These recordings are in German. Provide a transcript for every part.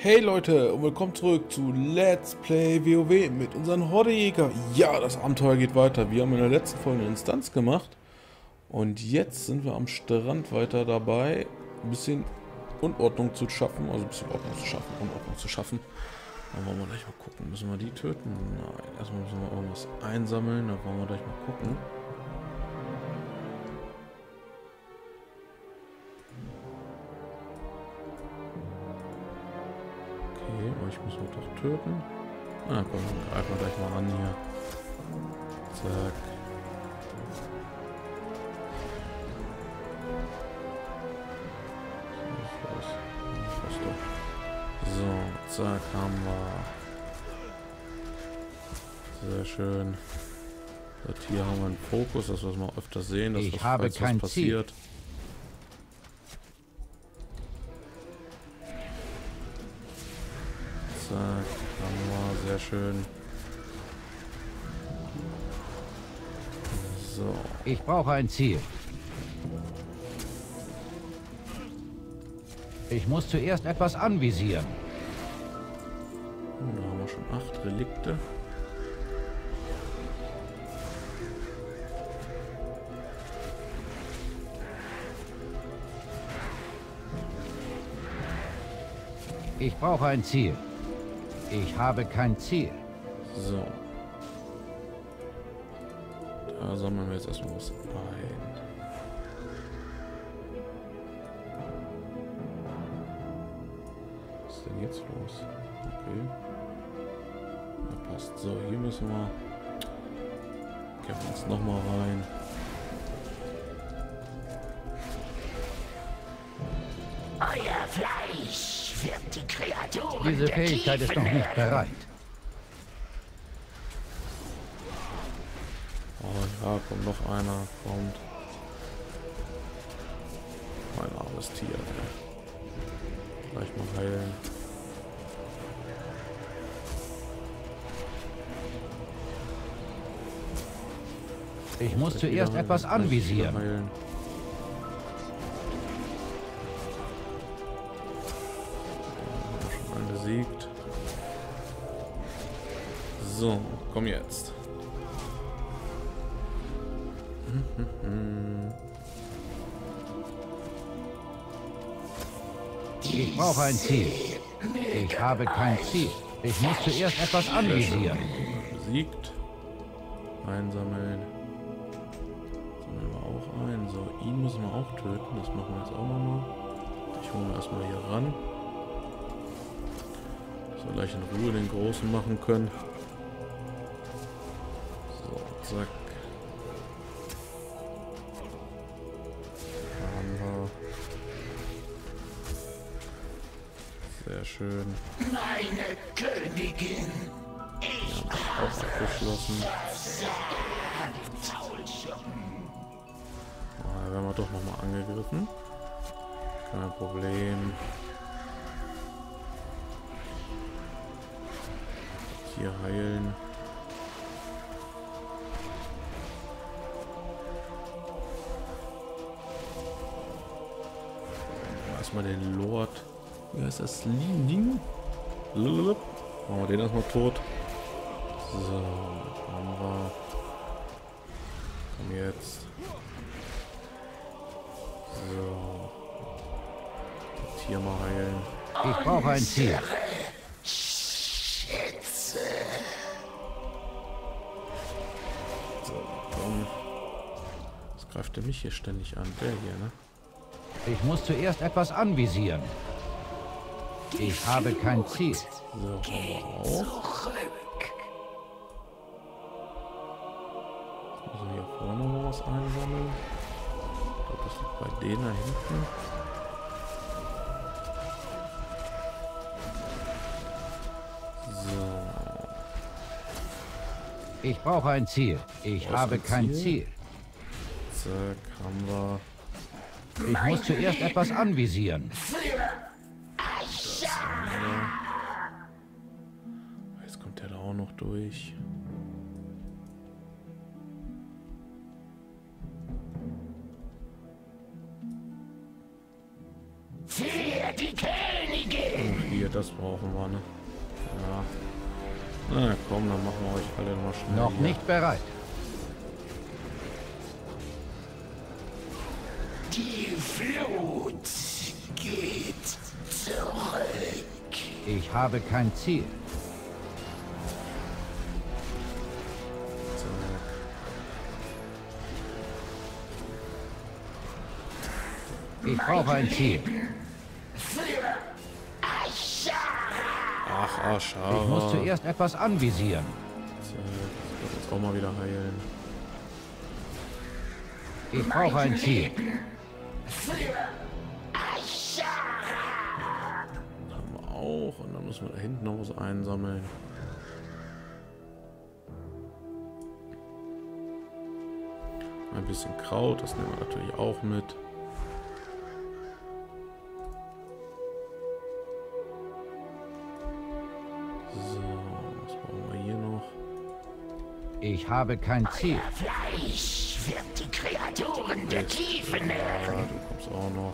Hey Leute und willkommen zurück zu Let's Play WoW mit unseren Hordejäger. Ja, das Abenteuer geht weiter. Wir haben in der letzten Folge eine Instanz gemacht und jetzt sind wir am Strand weiter dabei, ein bisschen Unordnung zu schaffen, also ein bisschen Ordnung zu schaffen. Dann wollen wir gleich mal gucken. Müssen wir die töten? Nein, erstmal müssen wir irgendwas einsammeln, dann wollen wir gleich mal gucken. Euch müssen wir doch töten. Na komm, dann greifen wir gleich mal an hier. Zack. So, zack, haben wir. Sehr schön. Das hier haben wir einen Fokus, das was wir öfter sehen, dass was passiert. Zack, haben wir, sehr schön. So. Ich brauche ein Ziel. Ich muss zuerst etwas anvisieren. Da haben wir schon 8 Relikte. Ich brauche ein Ziel. Ich habe kein Ziel. So. Da sammeln wir jetzt erstmal was ein. Was ist denn jetzt los? Okay. Ja, passt. So, hier müssen wir. Gehen wir jetzt nochmal rein. Euer Fleisch wird die Kreaturen. Diese Fähigkeit ist noch nicht bereit. Oh ja, kommt noch einer. Kommt. Mein armes Tier. Ey. Gleich mal heilen. Ich muss zuerst etwas anvisieren. Heilen. Besiegt. So, komm jetzt. Ich brauche ein Ziel. Ich habe kein Ziel. Ich muss zuerst etwas anvisieren. Besiegt. Einsammeln. Sammeln wir auch ein. So, ihn müssen wir auch töten. Das machen wir jetzt auch nochmal. Ich hole erstmal hier ran. So, gleich in Ruhe den Großen machen können. So, zack. Da haben wir. Sehr schön. Meine Königin. Ich auch abgeschlossen. Da werden wir doch nochmal angegriffen. Kein Problem. Hier heilen. Erstmal den Lord. Wie heißt das? Ling? Machen wir den erstmal tot. So, haben wir. Komm jetzt. So. Das Tier mal heilen. Ich brauche ein Ziel. Was greift der mich hier ständig an? Der hier, ne? Ich muss zuerst etwas anvisieren. Ich habe kein Ziel. So, auch. Also hier vorne mal was einsammeln. Ich glaube, das liegt bei denen da hinten. So. Ich brauche ein Ziel. Ich habe kein Ziel. Zack, haben wir. Ich muss zuerst etwas anvisieren. Jetzt kommt der da auch noch durch. Für die Königin! Hier das brauchen wir, ne? Ja. Na komm, dann machen wir euch alle mal schnell. Noch hier. nicht bereit. Die Flut geht zurück. Ich habe kein Ziel. Ich brauche ein Ziel. Für Ashara. Ach, Ashara. Ich muss zuerst etwas anvisieren. Das wird uns auch mal wieder heilen. Ich brauche ein Ziel. Für Ashara. Haben wir auch. Und dann müssen wir da hinten noch was einsammeln. Ein bisschen Kraut, das nehmen wir natürlich auch mit. So, was brauchen wir hier noch? Ich habe kein Ziel. Euer Fleisch wird die Kreaturen der Tiefe Ja, nähren. du kommst auch noch.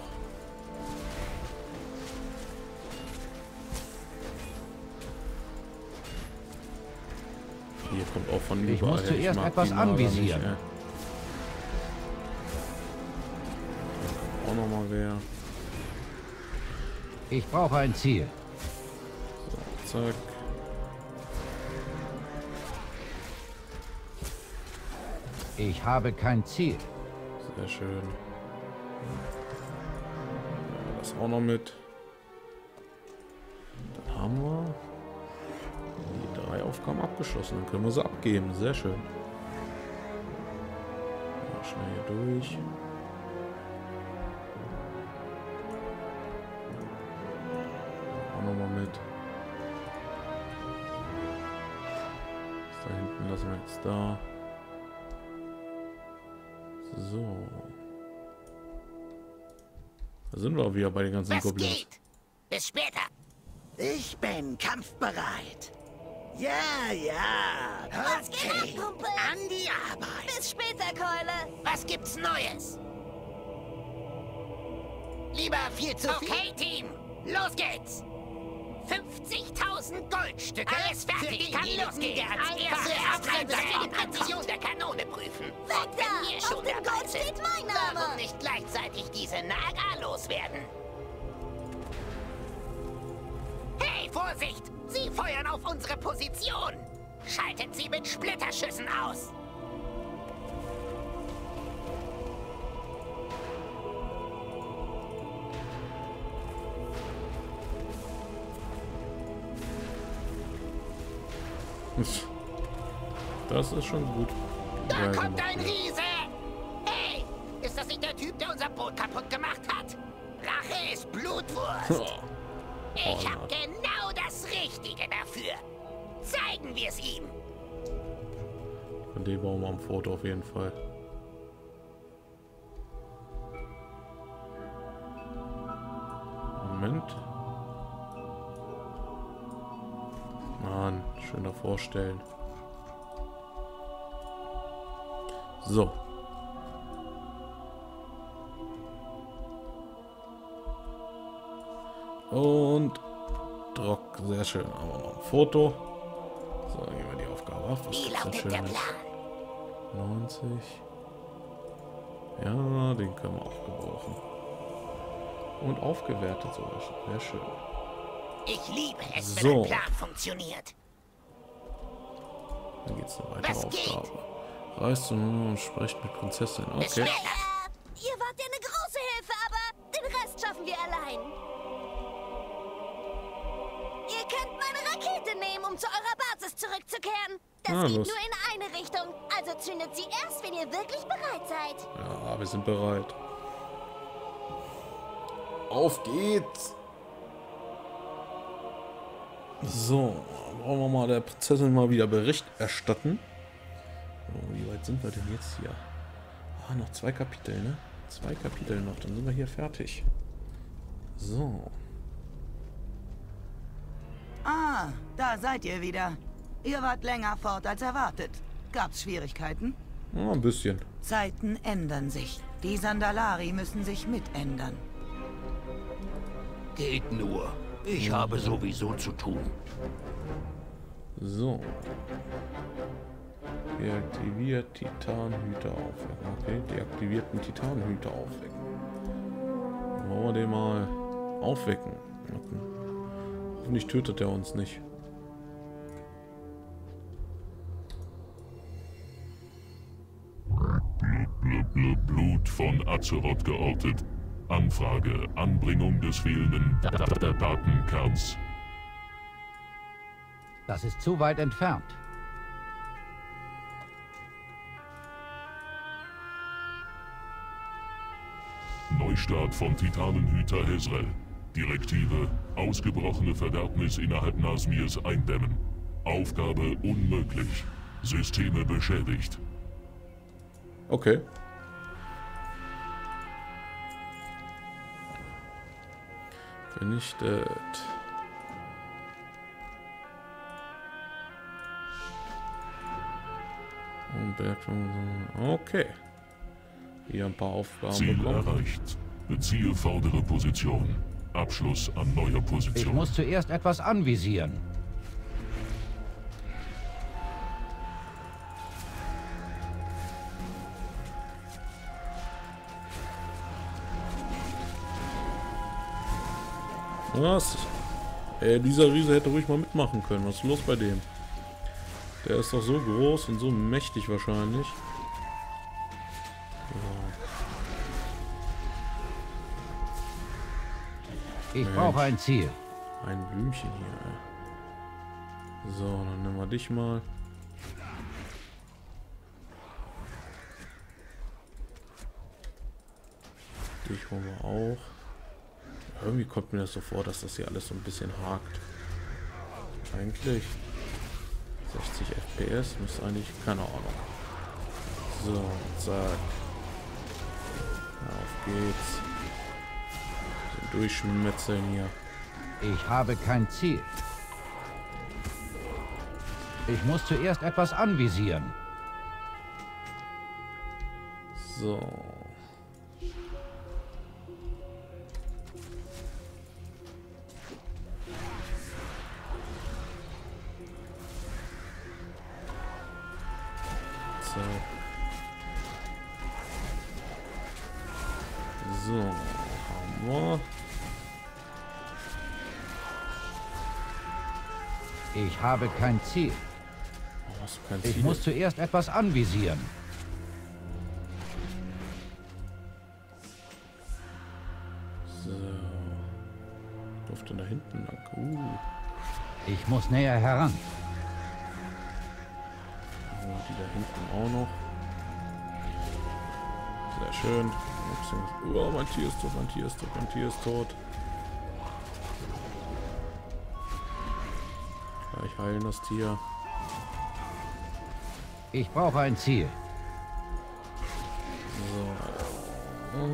Hier kommt auch von Ich überall. muss zuerst mag etwas die Nager anvisieren. nicht, ey. Da kommt auch noch mal wer. Ich brauche ein Ziel. So, zack. Ich habe kein Ziel. Sehr schön. Ja, das auch noch mit. Dann haben wir die 3 Aufgaben abgeschlossen. Dann können wir sie abgeben. Sehr schön. Ja, schnell hier durch. Auch noch mal mit. Das da hinten lassen wir jetzt da. So. Da sind wir wieder bei den ganzen Was Goblins. geht? Bis später. Ich bin kampfbereit. Ja, ja. Was geht ab, Okay. Kumpel? An die Arbeit. Bis später, Keule. Was gibt's Neues? Lieber viel zu viel. Okay, Team. Los geht's. 50.000 Goldstücke. Alles fertig. Kann losgehen. Der als erstes die Präzision der Kanone prüfen. Weg Und da! wenn wir Auf schon dem dabei Gold sind, steht mein Name! warum nicht gleichzeitig diese Naga loswerden? Hey, Vorsicht! Sie feuern auf unsere Position! Schaltet sie mit Splitterschüssen aus! Das ist schon gut. Da Ja, kommt gemacht, ein ja. Riese! Hey! Ist das nicht der Typ, der unser Boot kaputt gemacht hat? Rache ist Blutwurst! Ich hab genau das Richtige dafür! Zeigen wir es ihm! Von dem brauchen wir am Foto auf jeden Fall. Moment. Mann, schön davor stellen. So. Und Drock, sehr schön. Aber noch ein Foto. So, dann gehen wir die Aufgabe ab. Was Wie ist denn lautet der schönes? Plan? 90. Ja, den können wir auch gebrauchen. Und aufgewertet sogar schon. Sehr schön. Ich liebe es, So. wenn ein Plan funktioniert. Dann geht's eine weitere Was geht? Aufgabe. Reist zu Nuno und sprecht mit Prinzessin. Bis Okay. später. Ihr wart ja eine große Hilfe, aber den Rest schaffen wir allein. Ihr könnt meine Rakete nehmen, um zu eurer Basis zurückzukehren. Das Ah, geht los. nur in eine Richtung, also zündet sie erst, wenn ihr wirklich bereit seid. Ja, wir sind bereit. Auf geht's! So, wollen wir mal der Prinzessin mal wieder Bericht erstatten. So, wie weit sind wir denn jetzt hier? Ah, noch 2 Kapitel, ne? 2 Kapitel noch, dann sind wir hier fertig. So. Ah, da seid ihr wieder. Ihr wart länger fort als erwartet. Gab's Schwierigkeiten? Ja, ein bisschen. Zeiten ändern sich. Die Sandalari müssen sich mitändern. Geht nur. Ich habe sowieso zu tun. So. Deaktiviert Titanhüter aufwecken. Okay, deaktivierten Titanhüter aufwecken. Wollen wir den mal aufwecken. Hoffentlich tötet er uns nicht. Blut von Azeroth geortet. Anfrage, Anbringung des fehlenden Datenkerns. Das ist zu weit entfernt. Neustart von Titanenhüter Hezrel. Direktive, ausgebrochene Verderbnis innerhalb Nasmirs eindämmen. Aufgabe unmöglich. Systeme beschädigt. Okay. Vernichtet. Und Berg. Okay. Hier ein paar Aufgaben Ziel bekommen. erreicht. Beziehe vordere Position. Abschluss an neuer Ich Position. muss zuerst etwas anvisieren. Was? Ey, dieser Riese hätte ruhig mal mitmachen können. Was ist los bei dem? Der ist doch so groß und so mächtig wahrscheinlich. Ich brauche ein Ziel. Ein Blümchen hier. Ey. So, dann nehmen wir dich mal. Dich holen wir auch. Irgendwie kommt mir das so vor, dass das hier alles so ein bisschen hakt. Eigentlich 60 FPS müsste eigentlich, keine Ahnung. So, zack. Auf geht's. So durchschmetzeln hier. Ich habe kein Ziel. Ich muss zuerst etwas anvisieren. So. So, haben wir. Ich habe kein Ziel. Oh, hast du kein Ich Ziel? muss zuerst etwas anvisieren. So. Durfte da hinten lang. Ich muss näher heran. Oh, die da hinten auch noch. Sehr schön. Oh, mein Tier ist tot, mein Tier ist tot, mein Tier ist tot. Gleich heilen das Tier. Ich brauche ein Ziel. So.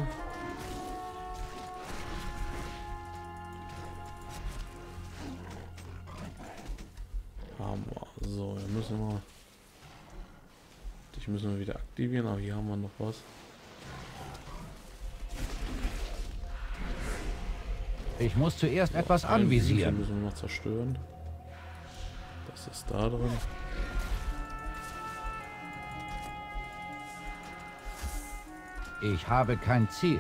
Haben wir. So, hier müssen wir. Dich müssen wir wieder aktivieren, aber hier haben wir noch was. Ich muss zuerst etwas Ein Blümchen anvisieren. müssen wir noch zerstören. Das ist da drin. Ich habe kein Ziel.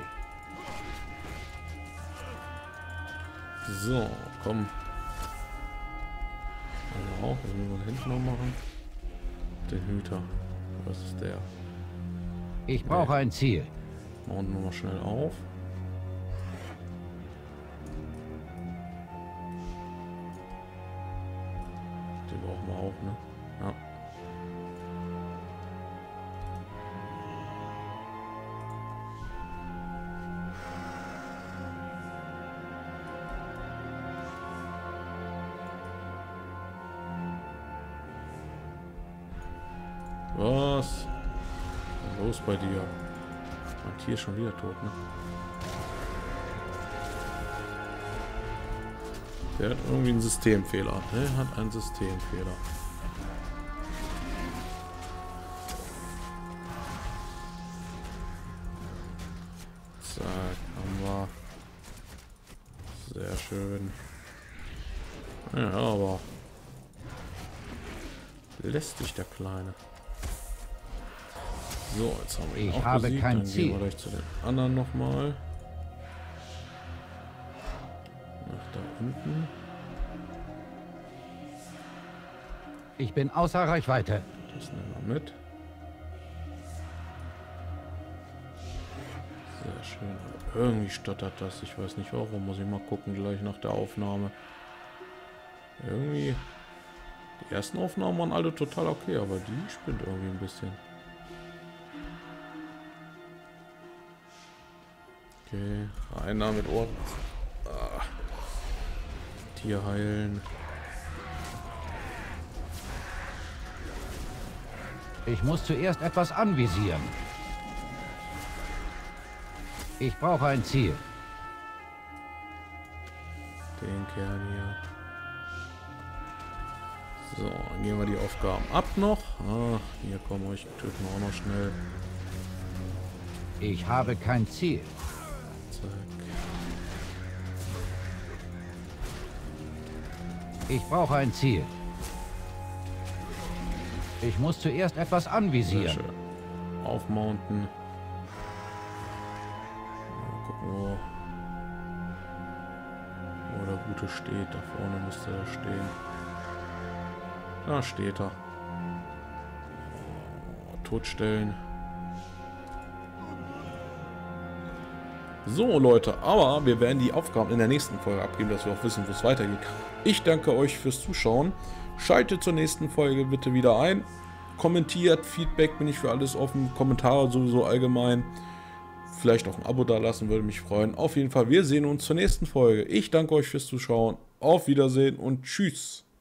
So, komm. Also auch, was müssen wir da hinten noch machen? Den Hüter. Was ist der? Ich brauche ein Ziel. Machen wir mal schnell auf. Den brauchen wir auch, ne? Ja. Was? Was ist los bei dir? Mein Tier ist schon wieder tot, ne? Der hat irgendwie einen Systemfehler. Der hat einen Systemfehler. Zack, haben wir. Sehr schön. Ja, aber lästig, der Kleine. So, jetzt haben wir ihn auch besiegt. Dann gehen wir gleich zu den anderen nochmal. Nach da unten. Ich bin außer Reichweite. Das nehmen wir mit. Sehr schön. Irgendwie stottert das. Ich weiß nicht warum. Muss ich mal gucken gleich nach der Aufnahme. Irgendwie. Die ersten Aufnahmen waren alle total okay, aber die spinnt irgendwie ein bisschen. Okay. Einer mit Ohren. Ah. Tier heilen. Ich muss zuerst etwas anvisieren. Ich brauche ein Ziel. Den Kern hier. So, dann gehen wir die Aufgaben ab noch. Ach, hier kommen euch töten wir auch noch schnell. Ich habe kein Ziel. Zack. Ich brauche ein Ziel. Ich muss zuerst etwas anvisieren. Sehr schön. Aufmounten. Mal gucken, wo der Gute steht. Da vorne müsste er stehen. Da steht er. Totstellen. So, Leute, aber wir werden die Aufgaben in der nächsten Folge abgeben, dass wir auch wissen, wo es weitergeht. Ich danke euch fürs Zuschauen. Schaltet zur nächsten Folge bitte wieder ein. Kommentiert, Feedback, bin ich für alles offen. Kommentare sowieso allgemein. Vielleicht auch ein Abo da lassen, würde mich freuen. Auf jeden Fall, wir sehen uns zur nächsten Folge. Ich danke euch fürs Zuschauen. Auf Wiedersehen und tschüss.